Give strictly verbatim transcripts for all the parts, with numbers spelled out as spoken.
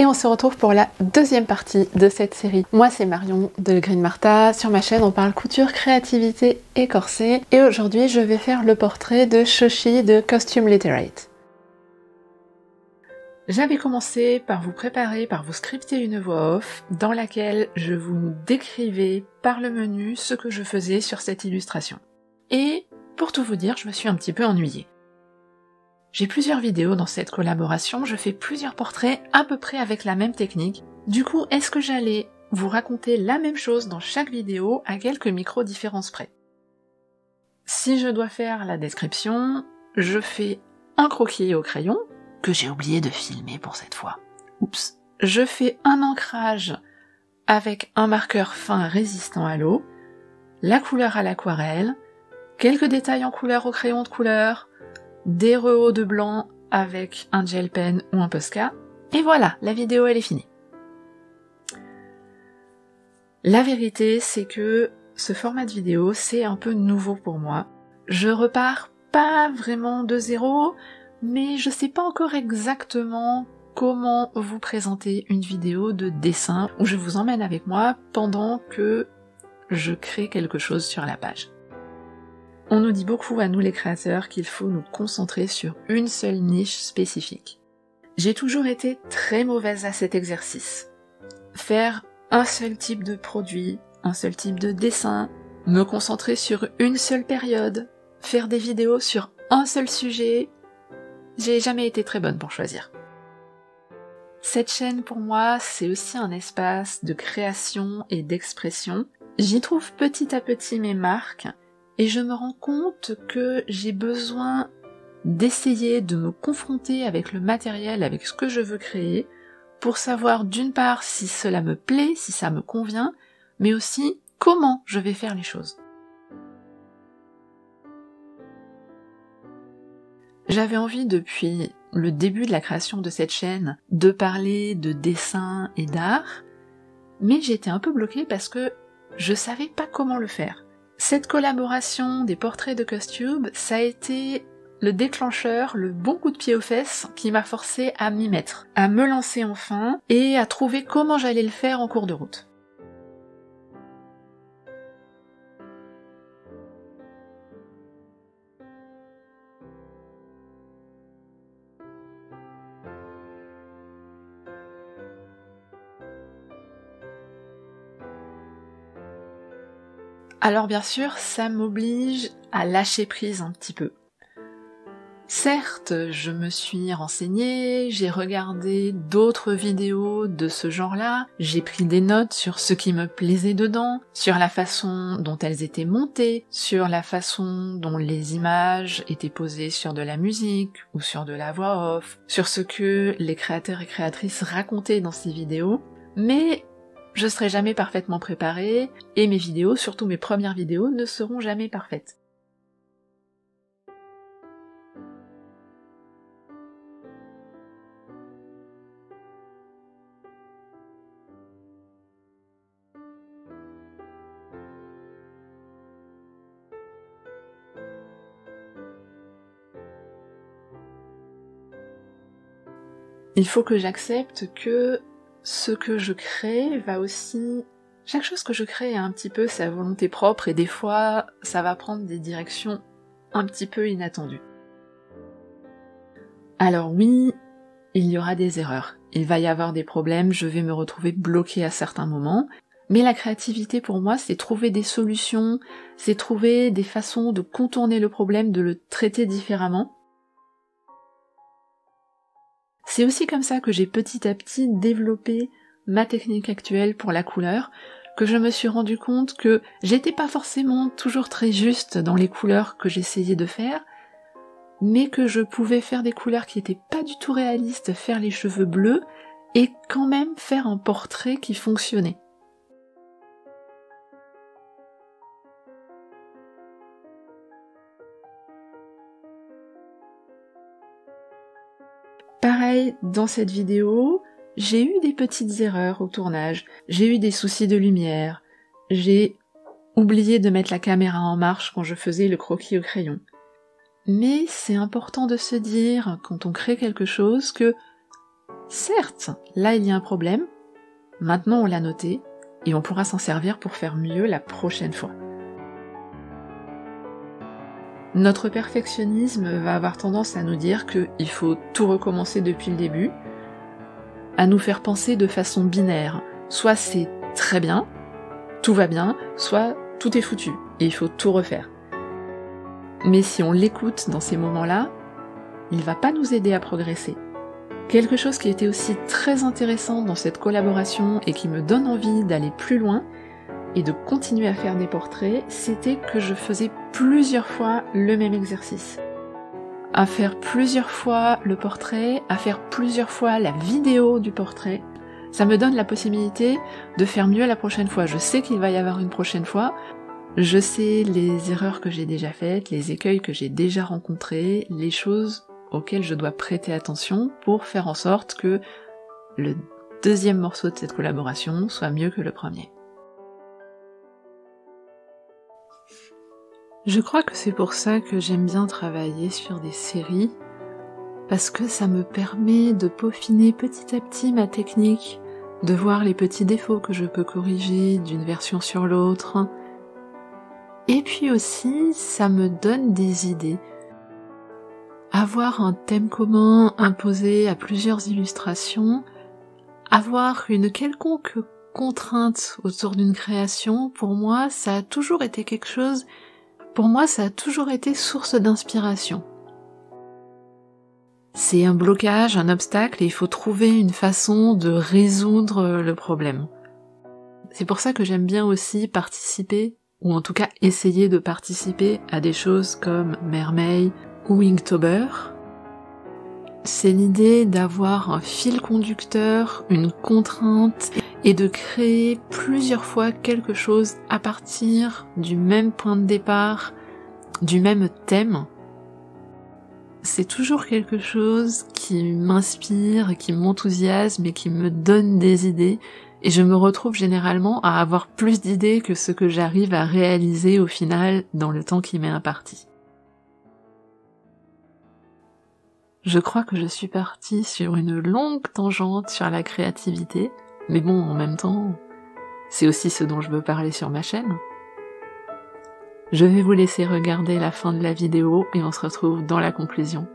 et on se retrouve pour la deuxième partie de cette série. Moi c'est Marion de Green Martha, sur ma chaîne on parle couture, créativité et corset et aujourd'hui je vais faire le portrait de Shoshi de Costume Literate. J'avais commencé par vous préparer, par vous scripter une voix off dans laquelle je vous décrivais par le menu ce que je faisais sur cette illustration. Et pour tout vous dire, je me suis un petit peu ennuyée. J'ai plusieurs vidéos dans cette collaboration, je fais plusieurs portraits à peu près avec la même technique. Du coup, est-ce que j'allais vous raconter la même chose dans chaque vidéo à quelques micro-différences près? Si je dois faire la description, je fais un croquis au crayon, que j'ai oublié de filmer pour cette fois. Oups. Je fais un ancrage avec un marqueur fin résistant à l'eau, la couleur à l'aquarelle, quelques détails en couleur au crayon de couleur, des rehauts de blanc avec un gel pen ou un Posca, et voilà, la vidéo elle est finie. La vérité, c'est que ce format de vidéo, c'est un peu nouveau pour moi. Je repars pas vraiment de zéro, mais je sais pas encore exactement comment vous présenter une vidéo de dessin où je vous emmène avec moi pendant que je crée quelque chose sur la page. On nous dit beaucoup à nous les créateurs qu'il faut nous concentrer sur une seule niche spécifique. J'ai toujours été très mauvaise à cet exercice. Faire un seul type de produit, un seul type de dessin, me concentrer sur une seule période, faire des vidéos sur un seul sujet, j'ai jamais été très bonne pour choisir. Cette chaîne pour moi, c'est aussi un espace de création et d'expression. J'y trouve petit à petit mes marques, et je me rends compte que j'ai besoin d'essayer de me confronter avec le matériel, avec ce que je veux créer, pour savoir d'une part si cela me plaît, si ça me convient, mais aussi comment je vais faire les choses. J'avais envie depuis le début de la création de cette chaîne de parler de dessin et d'art, mais j'étais un peu bloquée parce que je savais pas comment le faire. Cette collaboration des portraits de Costube, ça a été le déclencheur, le bon coup de pied aux fesses qui m'a forcé à m'y mettre, à me lancer enfin et à trouver comment j'allais le faire en cours de route. Alors bien sûr, ça m'oblige à lâcher prise un petit peu. Certes, je me suis renseignée, j'ai regardé d'autres vidéos de ce genre-là, j'ai pris des notes sur ce qui me plaisait dedans, sur la façon dont elles étaient montées, sur la façon dont les images étaient posées sur de la musique ou sur de la voix off, sur ce que les créateurs et créatrices racontaient dans ces vidéos, mais je serai jamais parfaitement préparée, et mes vidéos, surtout mes premières vidéos, ne seront jamais parfaites. Il faut que j'accepte que ce que je crée va aussi... Chaque chose que je crée a un petit peu sa volonté propre et des fois, ça va prendre des directions un petit peu inattendues. Alors oui, il y aura des erreurs, il va y avoir des problèmes, je vais me retrouver bloquée à certains moments, mais la créativité pour moi, c'est trouver des solutions, c'est trouver des façons de contourner le problème, de le traiter différemment. C'est aussi comme ça que j'ai petit à petit développé ma technique actuelle pour la couleur, que je me suis rendu compte que j'étais pas forcément toujours très juste dans les couleurs que j'essayais de faire, mais que je pouvais faire des couleurs qui étaient pas du tout réalistes, faire les cheveux bleus, et quand même faire un portrait qui fonctionnait. Pareil, dans cette vidéo, j'ai eu des petites erreurs au tournage, j'ai eu des soucis de lumière, j'ai oublié de mettre la caméra en marche quand je faisais le croquis au crayon. Mais c'est important de se dire, quand on crée quelque chose, que certes, là il y a un problème, maintenant on l'a noté, et on pourra s'en servir pour faire mieux la prochaine fois. Notre perfectionnisme va avoir tendance à nous dire qu'il faut tout recommencer depuis le début, à nous faire penser de façon binaire. Soit c'est très bien, tout va bien, soit tout est foutu, et il faut tout refaire. Mais si on l'écoute dans ces moments-là, il va pas nous aider à progresser. Quelque chose qui était aussi très intéressant dans cette collaboration et qui me donne envie d'aller plus loin, et de continuer à faire des portraits, c'était que je faisais plusieurs fois le même exercice. À faire plusieurs fois le portrait, à faire plusieurs fois la vidéo du portrait, ça me donne la possibilité de faire mieux la prochaine fois. Je sais qu'il va y avoir une prochaine fois, je sais les erreurs que j'ai déjà faites, les écueils que j'ai déjà rencontrés, les choses auxquelles je dois prêter attention pour faire en sorte que le deuxième morceau de cette collaboration soit mieux que le premier. Je crois que c'est pour ça que j'aime bien travailler sur des séries, parce que ça me permet de peaufiner petit à petit ma technique, de voir les petits défauts que je peux corriger d'une version sur l'autre, et puis aussi ça me donne des idées. Avoir un thème commun imposé à plusieurs illustrations, avoir une quelconque contrainte autour d'une création, pour moi ça a toujours été quelque chose Pour moi, ça a toujours été source d'inspiration. C'est un blocage, un obstacle, et il faut trouver une façon de résoudre le problème. C'est pour ça que j'aime bien aussi participer, ou en tout cas essayer de participer à des choses comme Mermaid ou Inktober. C'est l'idée d'avoir un fil conducteur, une contrainte, et de créer plusieurs fois quelque chose à partir du même point de départ, du même thème. C'est toujours quelque chose qui m'inspire, qui m'enthousiasme et qui me donne des idées, et je me retrouve généralement à avoir plus d'idées que ce que j'arrive à réaliser au final dans le temps qui m'est imparti. Je crois que je suis partie sur une longue tangente sur la créativité, mais bon, en même temps, c'est aussi ce dont je veux parler sur ma chaîne. Je vais vous laisser regarder la fin de la vidéo et on se retrouve dans la conclusion.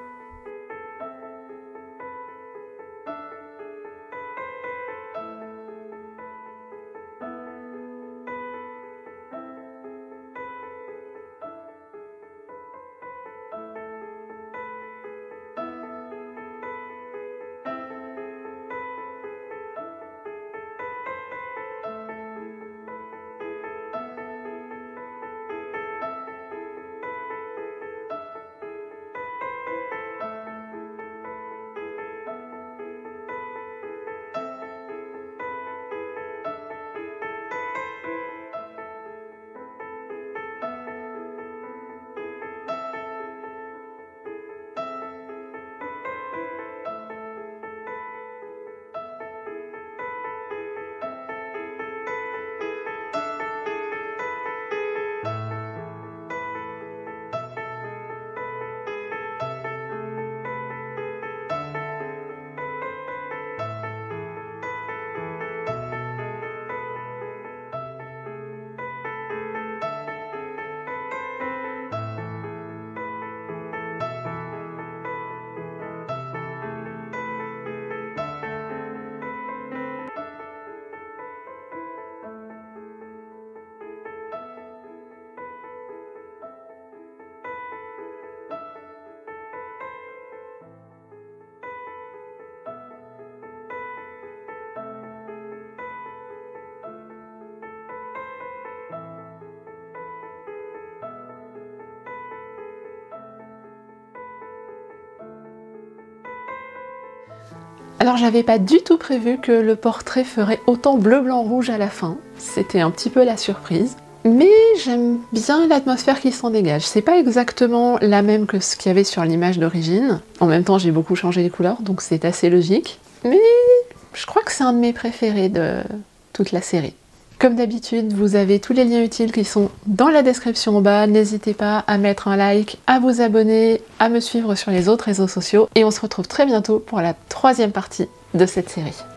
Alors j'avais pas du tout prévu que le portrait ferait autant bleu, blanc, rouge à la fin. C'était un petit peu la surprise. Mais j'aime bien l'atmosphère qui s'en dégage. C'est pas exactement la même que ce qu'il y avait sur l'image d'origine. En même temps, j'ai beaucoup changé les couleurs, donc c'est assez logique. Mais je crois que c'est un de mes préférés de toute la série. Comme d'habitude, vous avez tous les liens utiles qui sont dans la description en bas. N'hésitez pas à mettre un like, à vous abonner, à me suivre sur les autres réseaux sociaux. Et on se retrouve très bientôt pour la troisième partie de cette série.